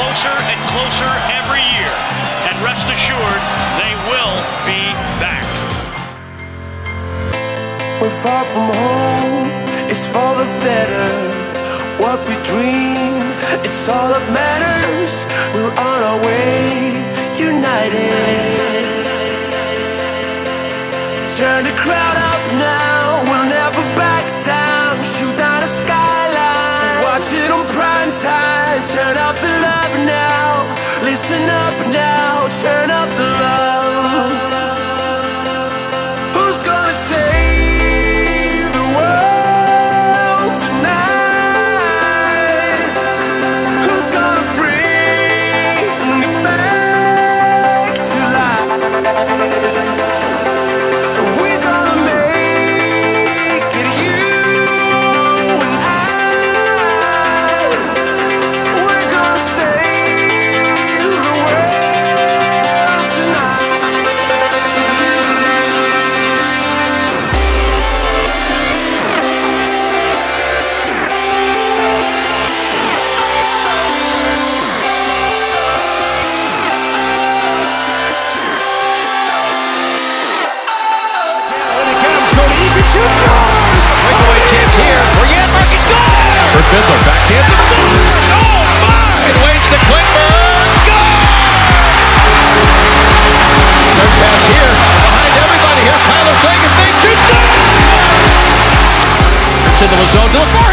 closer and closer every year. And rest assured, they will be back. We're far from home, it's for the better. What we dream, it's all that matters. We're on our way, united. Turn the crowd up now, we'll never back down. Shoot down the skyline, watch it on prime time. Turn up the love now, listen up now. Turn up the love. Who's gonna save the world tonight? Who's gonna bring me back to life? Breakaway chance here. Brienne Murphy scores! Kurt Fiddler backhand to the goal. Oh my! And waits to Klingberg. Scores! Third pass here. Behind everybody here. Tyler Seguin. Big shoots. It's into the zone. To the